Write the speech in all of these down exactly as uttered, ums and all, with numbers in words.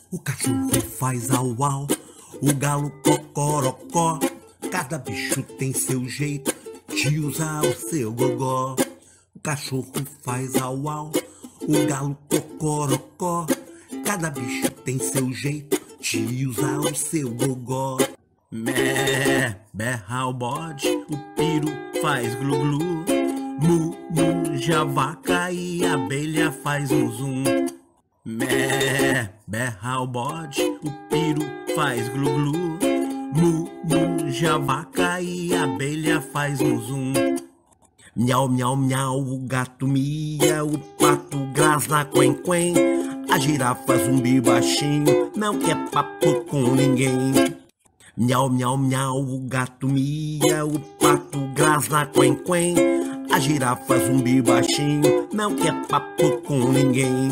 O cachorro faz au au, o galo cocorocó. Cada bicho tem seu jeito de usar o seu gogó. O cachorro faz au au, o galo cocorocó. Cada bicho tem seu jeito de usar o seu gogó. Mé, berra o bode, o piro faz glu-glu. Mu, muja a vaca e a abelha faz um zum. Mé, berra o bode, o piro faz glu-glu. Mu, muja a vaca e a abelha faz um zum. Miau, miau, miau, o gato mia, o pato grasna, quen-quen. A girafa zumbi baixinho, não quer papo com ninguém. Miau, miau, miau, o gato mia, o pato grasna, quen-quen. A girafa zumbi baixinho, não quer papo com ninguém.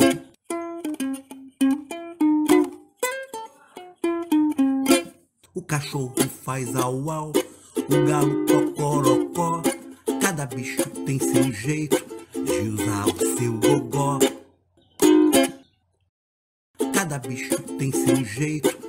O cachorro faz au au, o galo cocorocó. Cada bicho tem seu jeito de usar o seu gogó. Cada bicho tem seu jeito